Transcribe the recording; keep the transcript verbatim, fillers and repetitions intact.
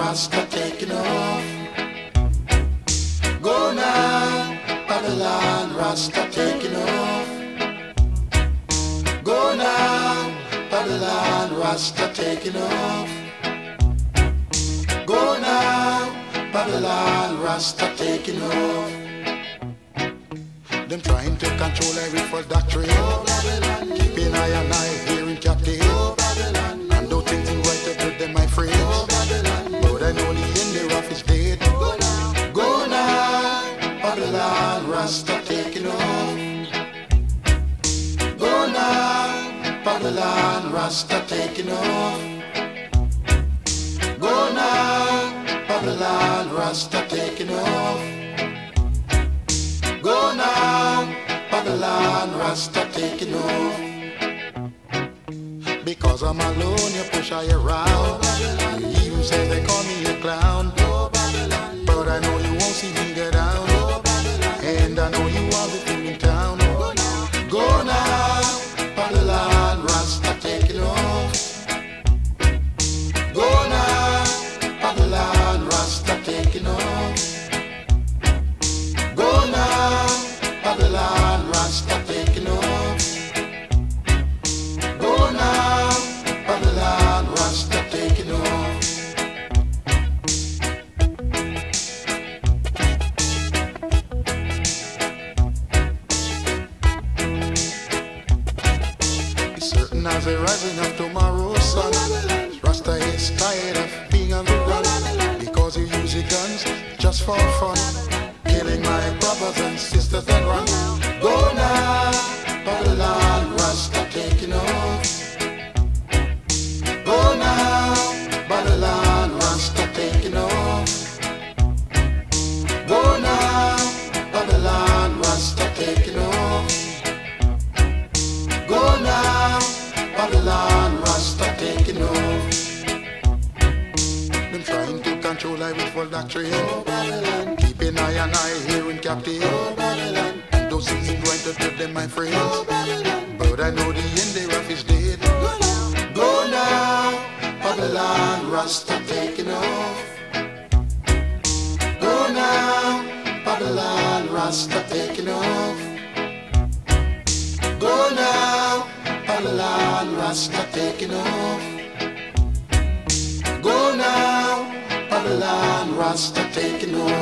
Rasta taking off. Go now, Babylon, Rasta taking off. Go now, Babylon, Rasta taking off. Go now, Babylon, Rasta taking off. Them trying to control every false doctrine. Oh, Babylon, keeping eye and eye here in captive. Oh, Babylon, and don't think things right to them, my friends. Oh, Babylon, but I know the end thereof is dead. Go now, go now, Babylon, Rasta taking off. Go now, Babylon, Rasta taking off. Go now, Babylon, Rasta taking off. Go now, Babylon, Rasta taking off. Because I'm alone, you push I around. You even say they call me a clown. But I know you won't see me get down. And I know you are the fool in town. Go now, Babylon, Rasta taking off. Go now, Babylon, Rasta taking off. Go now, Babylon, Rasta taking off. Go now, Babylon, Rasta taking off. It's certain as a rising of tomorrow's sun, Rasta is tired of being on the run, because you use your guns just for fun, killing my brothers and sisters that run. Go now, Babylon, Rasta taking off. Go now, Babylon, Rasta taking off. Go now, Babylon, Rasta taking off. Go now, Babylon, Rasta taking off. Them trying to control I with full doctrine. Oh, Babylon, keeping eye and eye here in captive. Oh, Babylon, and those things ain't right to tell them, my friends. Oh, Babylon, but I know the end thereof is dead. Go now, go now, Babylon, Rasta taking off. Go now, Babylon, Rasta taking off. Go now, Babylon, Rasta taking off. Go now, Babylon, Rasta taking off.